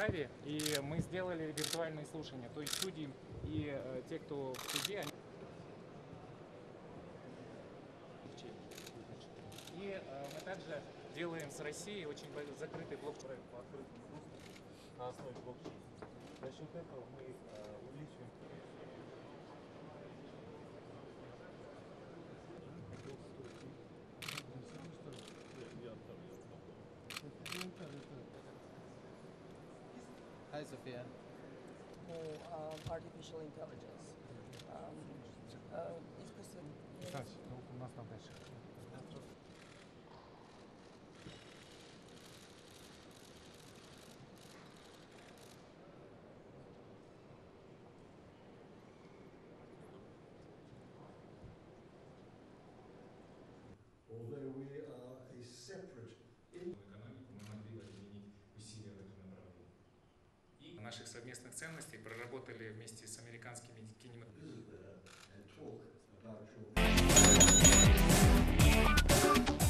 Варшаве, и мы сделали виртуальные слушания. То есть судьи и те, кто в суде, они... И мы также делаем с Россией очень закрытый блокчейн по открытому доступу на основе блокчейна. За счет этого мы увеличиваем... Hi, Sophia. Artificial intelligence. Кстати, у нас там дальше. Although we are a separate Экономику мы могли бы объединить усилия в этом направлении. И наших совместных ценностей проработали вместе с американскими кинематографистами. and talk about your